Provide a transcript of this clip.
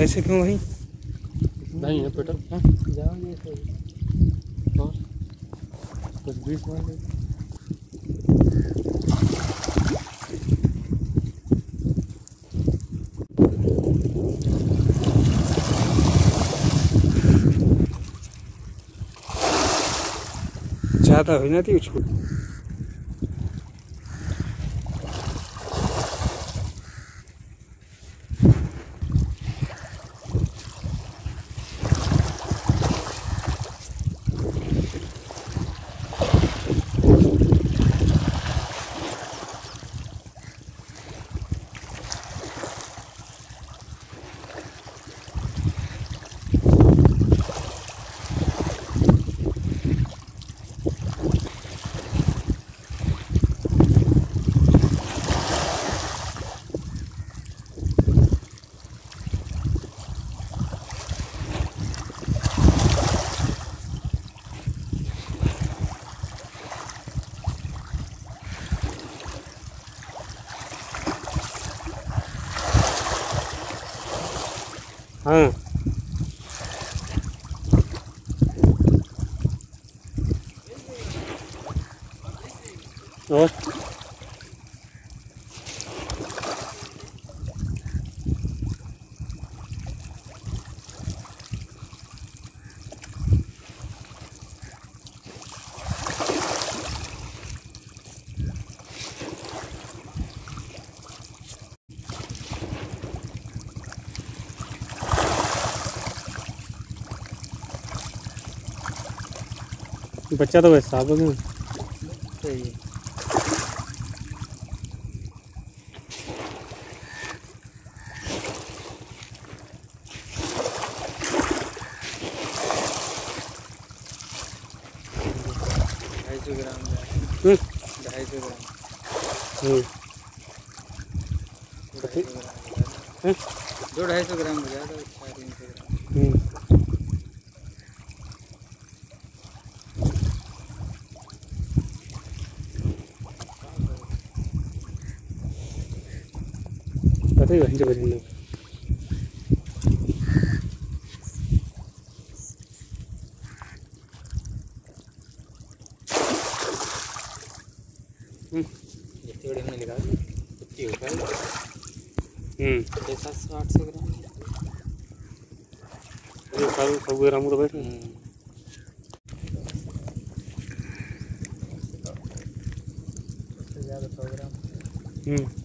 ऐसे क्यों भाई? नहीं है पेट्रोल। हाँ जाओगे तो और कुछ 20 मान ले। ज़्यादा हो जाती है छूट। हाँ और बच्चा तो वैसा साफ हो गया। सही है। ग्राम 250 ग्राम। 250 ग्राम हो जाएगा। 300 ग्राम। पता ही घंटे बजेंगे। जितनी बड़ी हमने निकाली उतनी हो पाएगी। 700-800 ग्राम। 100 ग्राम तो बैठे। सबसे ज़्यादा 100 ग्राम।